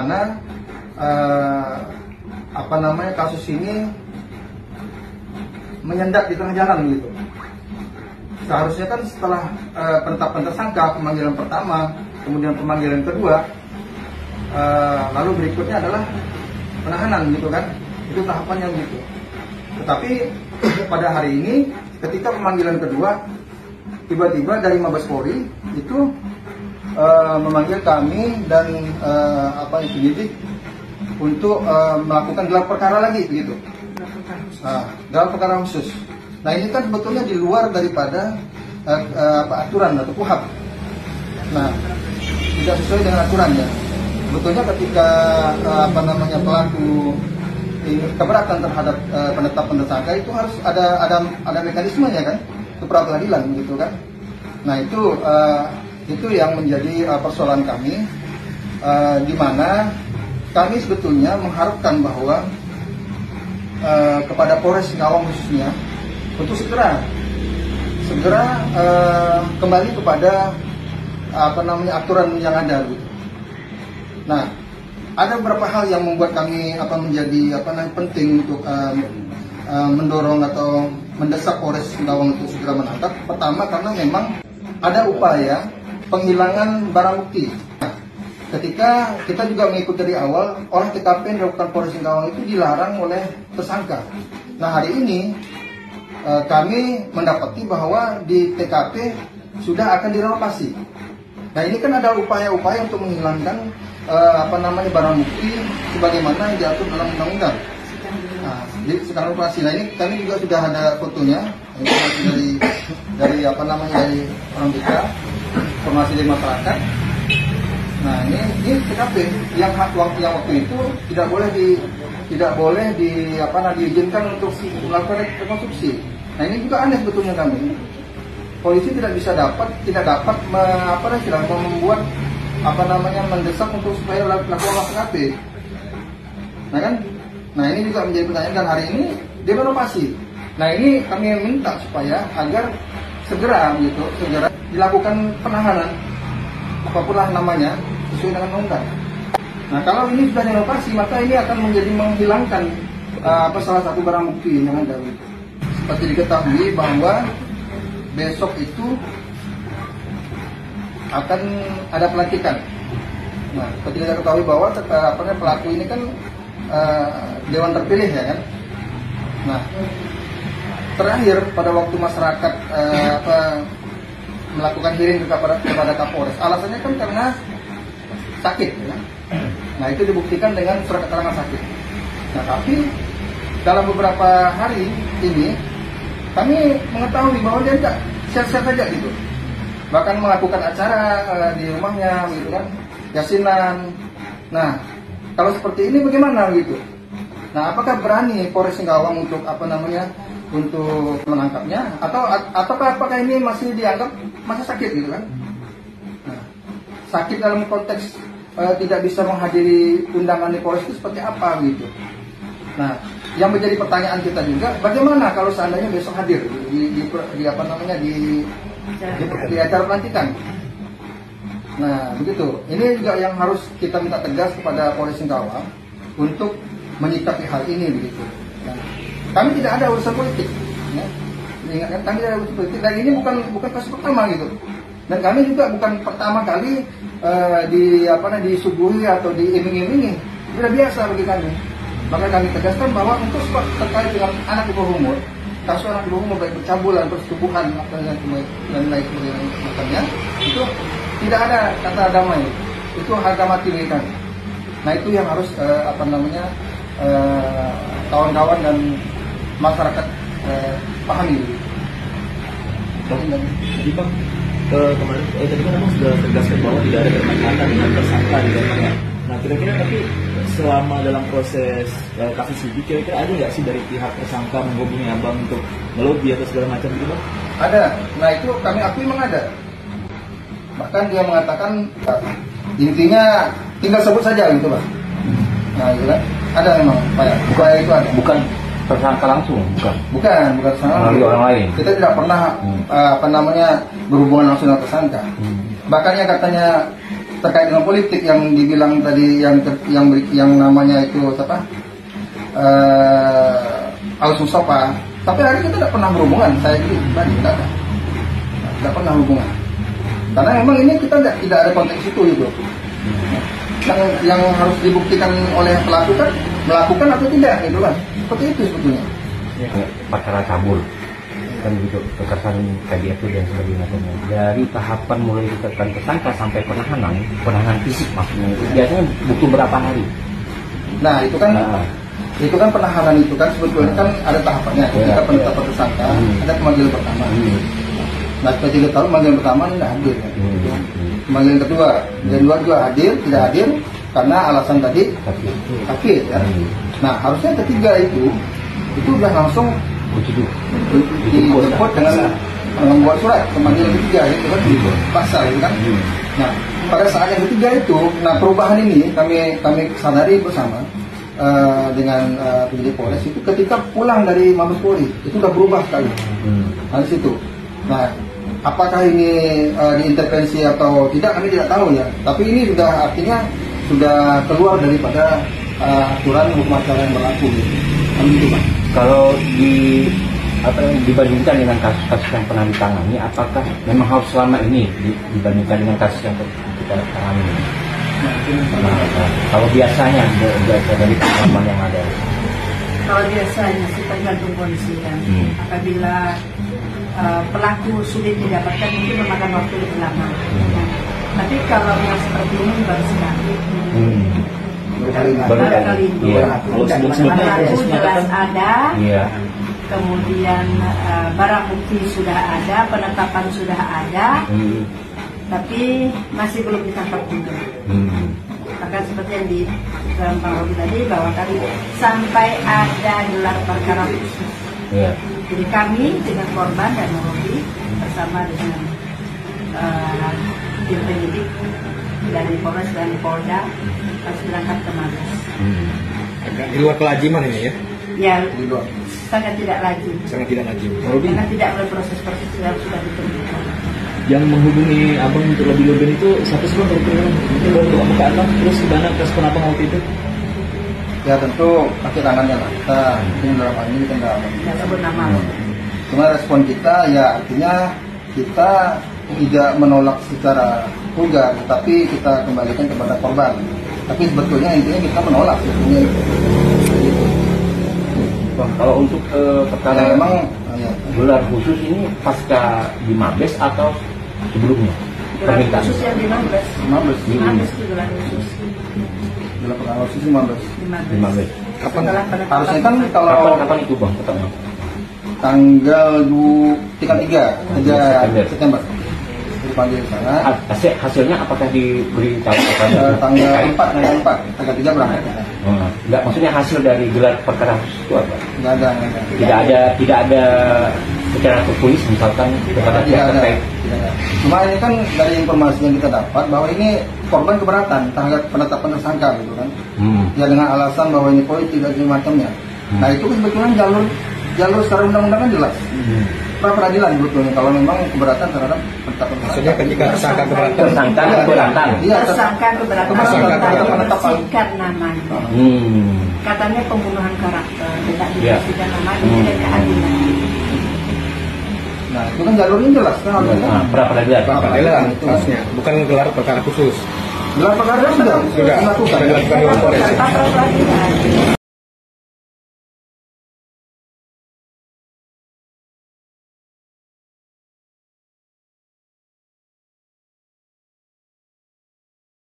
mana kasus ini menyendak di tengah jalan gitu. Seharusnya kan setelah penetapan tersangka, pemanggilan pertama, kemudian pemanggilan kedua, lalu berikutnya adalah penahanan gitu kan, itu tahapannya gitu. Tetapi pada hari ini ketika pemanggilan kedua, tiba-tiba dari Mabes Polri itu memanggil kami dan penyidik untuk melakukan gelar perkara lagi begitu. Gelar perkara khusus. Nah ini kan sebetulnya di luar daripada aturan atau KUHP. Nah tidak sesuai dengan aturannya. Sebetulnya ketika pelaku ini keberatan terhadap penetapan tersangka itu harus ada mekanismenya kan, ke pra-peradilan gitu kan. Nah itu yang menjadi persoalan kami, di mana kami sebetulnya mengharapkan bahwa kepada Polres Singkawang khususnya untuk segera kembali kepada aturan yang ada gitu. Nah, ada beberapa hal yang membuat kami menjadi penting untuk mendorong atau mendesak Polres Singkawang untuk segera menangkap. Pertama, karena memang ada upaya penghilangan barang bukti. Nah, ketika kita juga mengikuti dari awal, olah TKP yang dilakukan Polres Singkawang itu dilarang oleh tersangka. Nah, hari ini kami mendapati bahwa di TKP sudah akan direlokasi. Nah, ini kan ada upaya-upaya untuk menghilangkan barang bukti sebagaimana yang diatur dalam undang-undang. Nah, jadi sekarang operasi. Nah, ini kami juga sudah ada fotonya, informasi dari orang kita, informasi dari masyarakat. Nah, ini TKP yang waktu itu tidak boleh diizinkan untuk melakukan rekonstruksi. Nah, ini juga aneh sebetulnya kami. Polisi tidak dapat membuat mendesak untuk supaya lakukan TKP. Nah kan, ini juga menjadi pertanyaan dan hari ini direlokasi. Nah ini kami minta supaya agar segera dilakukan penahanan apapunlah namanya sesuai dengan undang. Nah kalau ini sudah direlokasi maka ini akan menjadi menghilangkan salah satu barang bukti yang ada. Seperti diketahui bahwa besok itu akan ada pelantikan. Nah, seperti kita ketahui bahwa pelaku ini kan dewan terpilih ya kan. Nah, terakhir pada waktu masyarakat melakukan hearing kepada Kapolres, alasannya kan karena sakit. Ya. Nah, itu dibuktikan dengan surat keterangan sakit. Nah, tapi dalam beberapa hari ini kami mengetahui bahwa dia tidak sehat-sehat saja gitu. Bahkan melakukan acara di rumahnya gitu kan, yasinan. Nah, kalau seperti ini bagaimana gitu? Nah, apakah berani Polres Singkawang untuk untuk menangkapnya apakah ini masih dianggap masih sakit gitu kan? Nah, sakit dalam konteks tidak bisa menghadiri undangan di Polres itu seperti apa gitu? Nah, yang menjadi pertanyaan kita juga, bagaimana kalau seandainya besok hadir di acara pelantikan? Nah, begitu. Ini juga yang harus kita minta tegas kepada Polres Singkawang untuk menyikapi hal ini begitu. Nah, kami tidak ada urusan politik. Ya. Ingatkan, kami tidak ada urusan politik dan ini bukan kasus pertama gitu. Dan kami juga bukan pertama kali disuguhi atau diiming-imingi. Sudah biasa bagi kami. Maka kami tegaskan bahwa untuk terkait dengan anak di bawah umur, kasus anak di bawah umur baik bercabulan, persetubuhan dan lain sebagainya, itu tidak ada kata damai, itu harga mati bagi kami. Nah itu yang harus kawan-kawan dan masyarakat pahami. Jadi Bang, kemarin tadi kan Abang sudah tegaskan bahwa tidak ada keterkaitan dengan tersangka di dalamnya. Nah kira-kira tapi selama dalam proses kasus ini kira-kira ada nggak sih dari pihak tersangka menghubungi Abang untuk melobi atau segala macam gitu Bang? Ada. Nah itu kami akui memang ada. Bahkan dia mengatakan intinya tinggal sebut saja gitu Pak. Nah itu kan ada memang upaya itu ada. Bukan tersangka langsung, bukan tersangka langsung. Orang lain. Kita tidak pernah berhubungan langsung dengan tersangka. Bahkan yang katanya terkait dengan politik yang dibilang tadi yang namanya itu apa? Aus Mustafa. Tapi hari kita tidak pernah berhubungan, saya pribadi tidak pernah hubungan. Karena memang ini kita tidak ada konteks itu gitu. Yang harus dibuktikan oleh pelaku kan melakukan atau tidak gitu kan. Seperti itu sebetulnya. Perkara cabul kan begitu, kekerasan KDRT dan sebagainya. Dari tahapan mulai ditetapkan tersangka sampai penahanan fisik maksudnya itu biasanya butuh berapa hari? Nah itu kan penahanan itu kan sebetulnya kan ada tahapannya. Ketika penetapan tersangka ada pemanggilan pertama. Nah kita tidak tahu pemanggilan pertama ini tidak hadir. Pemanggilan kedua juga hadir, tidak hadir karena alasan tadi sakit ya. Nah harusnya ketiga itu udah langsung dijemput dengan membuat surat pemanggilan ketiga itu kan pasal itu kan. Nah pada saat yang ketiga itu, nah perubahan ini kami sadari bersama dengan penyidik Polres itu ketika pulang dari Mabes Polri itu udah berubah sekali. Nah di situ. Nah apakah ini diintervensi atau tidak kami tidak tahu ya. Tapi ini sudah artinya sudah keluar daripada aturan hukum acara yang berlaku. Gitu, Pak. Kalau dibandingkan dengan kasus-kasus yang pernah ditangani, apakah memang harus selama ini dibandingkan dengan kasus yang kita tangani? Kalau biasanya dari pengalaman yang ada. Kalau biasanya sih tergantung kondisi kan. Apabila pelaku sulit didapatkan mungkin memakan waktu lebih lama. Tapi kalau yang seperti ini baru sekali. Baru kali ini. Pelaku jelas ada. Kemudian barang bukti sudah ada, penetapan sudah ada. Tapi masih belum ditangkap juga. Bahkan seperti yang di dalam Pak Robi tadi bahwa tadi sampai ada gelar perkara khusus. Jadi kami dengan korban dan Robi bersama dengan tim penyidik dari Polres dan Polda harus berangkat ke Mabes. Di luar kelajiman ini ya? Ya, sangat tidak lazim. Sangat tidak lazim. Karena tidak oleh proses yang sudah ditentukan. Yang menghubungi abang untuk lebih-lebih itu satu sebelum mungkin baru untuk buka abang terus gimana respon abang waktu itu? Ya tentu kaki tangannya lah kita mungkin dalam hal ini kita tidak sebut nama. Cuma respon kita ya artinya kita tidak menolak secara vulgar, tapi kita kembalikan kepada korban. Tapi sebetulnya intinya kita menolak sebetulnya. Kalau untuk perkara memang gelar khusus ini pasca di Mabes atau sebelumnya? Gelar khusus yang di Mabes. Mabes Itu gelar khusus. Gelar perkara khusus di Mabes. Di Mabes. Kapan? Harusnya kan kalau kapan itu bang? Tetapnya? Tanggal 3 September. Dipanggil di sana. Hasilnya apakah diberi tahu kepada tanggal 4, tanggal 3 berangkat. Enggak, maksudnya hasil dari gelar perkara khusus itu apa? Tidak ada secara tertulis misalkan kepada pihak terkait. Cuma ini kan dari informasi yang kita dapat bahwa ini korban keberatan terhadap penetapan tersangka gitu kan. Ya dengan alasan bahwa ini politik dan semacamnya. Nah itu sebetulnya jalur secara undang-undangan jelas. Pra peradilan sebetulnya kalau memang keberatan terhadap penetapan. Maksudnya ketika tersangka keberatan. Iya, tersangka keberatan menetapkan namanya. Katanya pembunuhan karakter, tidak dipastikan namanya dan keadilan. Nah itu kan jalurnya jelas kan. Pra peradilan khususnya, bukan gelar perkara khusus. Gelar perkara sudah dilakukan. Sudah dilakukan di Polres.